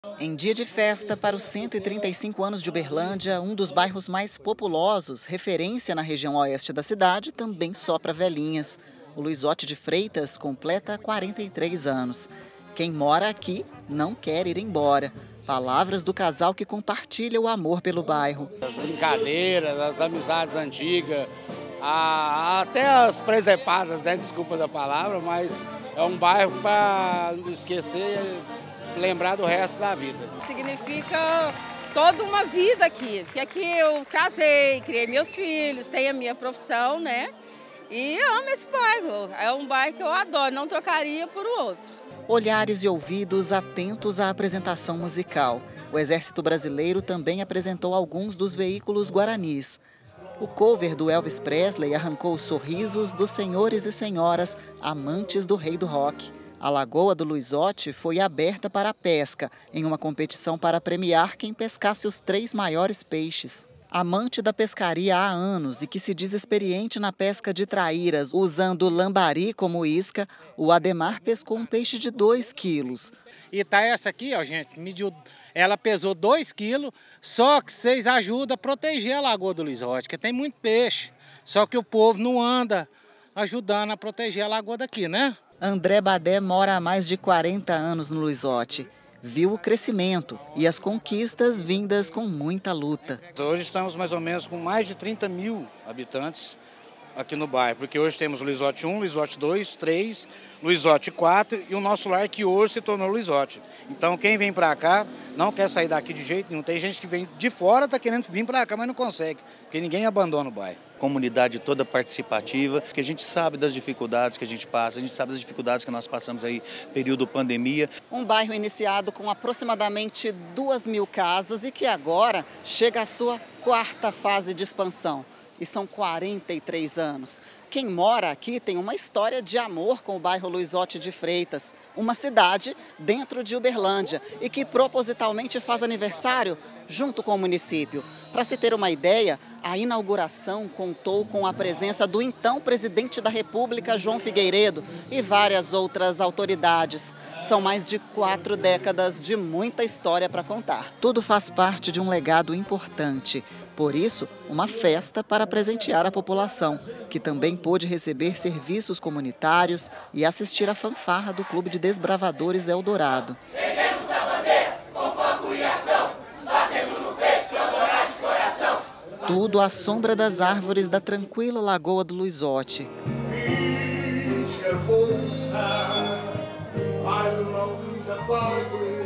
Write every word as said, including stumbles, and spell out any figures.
Em dia de festa para os cento e trinta e cinco anos de Uberlândia, um dos bairros mais populosos, referência na região oeste da cidade, também sopra velhinhas. O Luizote de Freitas completa quarenta e três anos. Quem mora aqui não quer ir embora. Palavras do casal que compartilha o amor pelo bairro. As brincadeiras, as amizades antigas, a, até as presepadas, né? Desculpa da palavra, mas é um bairro para não esquecer, lembrar do resto da vida. Significa toda uma vida aqui, porque aqui eu casei, criei meus filhos, tenho a minha profissão, né? E amo esse bairro, é um bairro que eu adoro, não trocaria por outro. Olhares e ouvidos atentos à apresentação musical. O Exército Brasileiro também apresentou alguns dos veículos guaranis. O cover do Elvis Presley arrancou os sorrisos dos senhores e senhoras amantes do rei do rock. A Lagoa do Luizote foi aberta para a pesca, em uma competição para premiar quem pescasse os três maiores peixes. Amante da pescaria há anos e que se diz experiente na pesca de traíras, usando lambari como isca, o Ademar pescou um peixe de dois quilos. E tá essa aqui, ó, gente, mediu, ela pesou dois quilos, só que vocês ajudam a proteger a Lagoa do Luizote, porque tem muito peixe, só que o povo não anda ajudando a proteger a lagoa daqui, né? André Badé mora há mais de quarenta anos no Luizote. Viu o crescimento e as conquistas vindas com muita luta. Hoje estamos mais ou menos com mais de trinta mil habitantes aqui no bairro, porque hoje temos Luizote um, Luizote dois, três, Luizote quatro e o nosso lar que hoje se tornou Luizote. Então quem vem para cá não quer sair daqui de jeito nenhum. Tem gente que vem de fora, está querendo vir para cá, mas não consegue, porque ninguém abandona o bairro. Comunidade toda participativa, que a gente sabe das dificuldades que a gente passa, a gente sabe das dificuldades que nós passamos aí, período pandemia. Um bairro iniciado com aproximadamente duas mil casas e que agora chega à sua quarta fase de expansão. E são quarenta e três anos. Quem mora aqui tem uma história de amor com o bairro Luizote de Freitas, uma cidade dentro de Uberlândia e que propositalmente faz aniversário junto com o município. Para se ter uma ideia, a inauguração contou com a presença do então presidente da República, João Figueiredo, e várias outras autoridades. São mais de quatro décadas de muita história para contar. Tudo faz parte de um legado importante. Por isso, uma festa para presentear a população, que também pôde receber serviços comunitários e assistir à fanfarra do Clube de Desbravadores Eldorado. Erguemos a bandeira com foco e ação, batendo no peito, se adorar de coração. Tudo à sombra das árvores da tranquila Lagoa do Luizote. Each careful star, I love the Bible.